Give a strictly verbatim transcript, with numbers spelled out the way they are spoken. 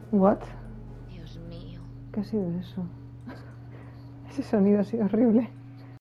What? Dios mío. ¿Qué ha sido eso? Ese sonido ha sido horrible.